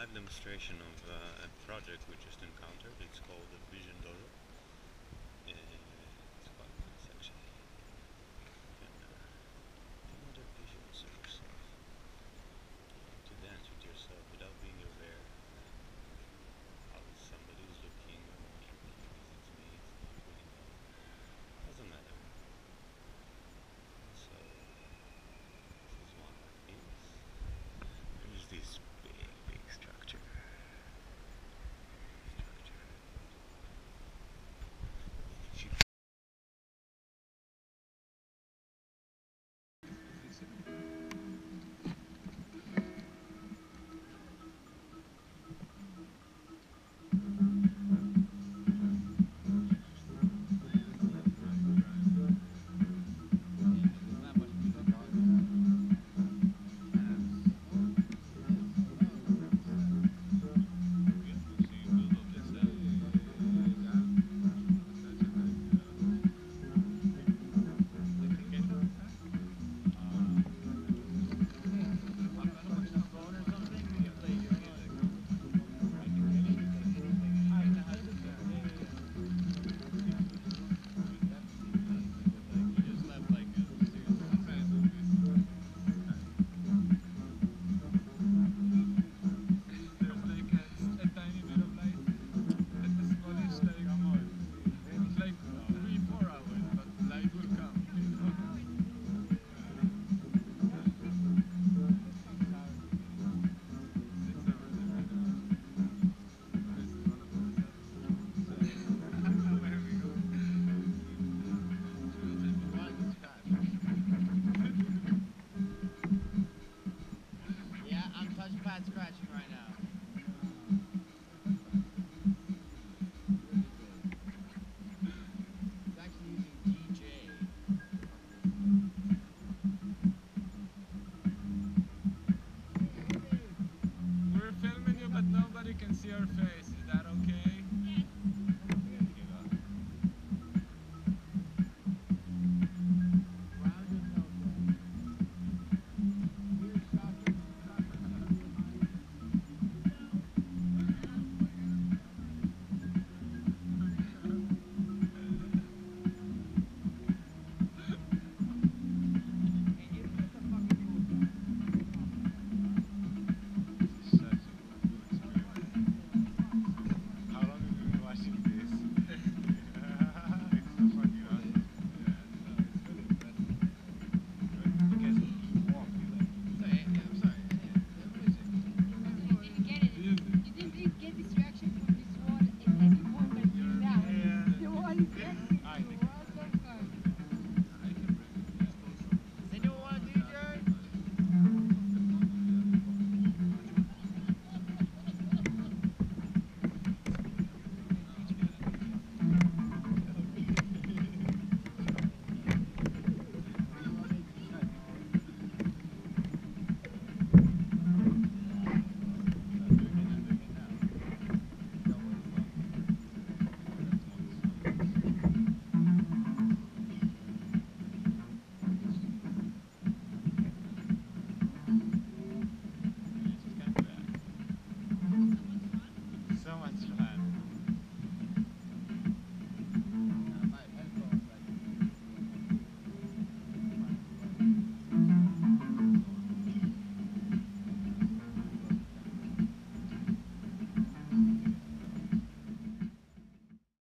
live demonstration of a project we just encountered. It's called the Vision Dojo. It's quite nice actually. You can do other visuals of yourself. To dance with yourself without being aware how somebody is looking or not looking. Is it me? It's not really know. Doesn't matter. So this is one like this. There's this big structure. If you Yeah, I'm touchpad scratching right now.